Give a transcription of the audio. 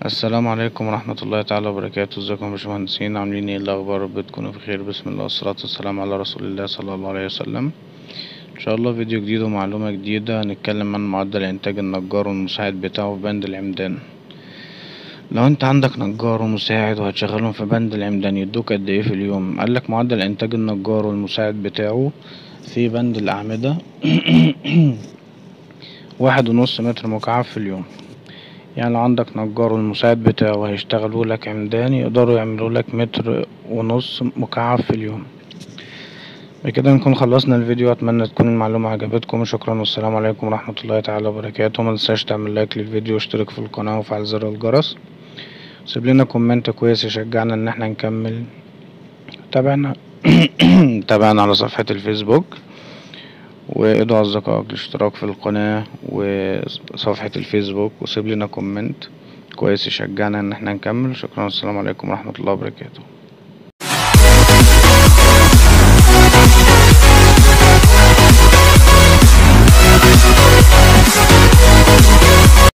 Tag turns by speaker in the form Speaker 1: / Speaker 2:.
Speaker 1: السلام عليكم ورحمة الله تعالى وبركاته. ازيكم يا باشمهندسين؟ عاملين ايه الاخبار؟ رب تكونوا بخير. بسم الله والصلاة والسلام على رسول الله صلى الله عليه وسلم. ان شاء الله فيديو جديد ومعلومة جديدة. هنتكلم عن معدل انتاج النجار والمساعد بتاعه في بند العمدان. لو انت عندك نجار ومساعد وهتشغلهم في بند العمدان يدوك قد ايه في اليوم؟ قالك معدل انتاج النجار والمساعد بتاعه في بند الاعمدة 1.5 متر مكعب في اليوم. يعني لو عندك نجار والمساعد بتاعه هيشتغلوا لك عمدان يقدروا يعملوا لك 1.5 متر مكعب في اليوم. بكده نكون خلصنا الفيديو. اتمنى تكون المعلومة عجبتكم. شكرا والسلام عليكم ورحمة الله تعالى وبركاته. ما تنساش تعمل لايك للفيديو واشترك في القناة وفعل زر الجرس. سيب لنا كومنت كويس يشجعنا ان احنا نكمل. تابعنا تابعنا على صفحة الفيسبوك، وادعوا اصدقائك للاشتراك في القناة وصفحة الفيسبوك، وسيب لنا كومنت كويس يشجعنا ان احنا نكمل. شكرا والسلام عليكم ورحمة الله وبركاته.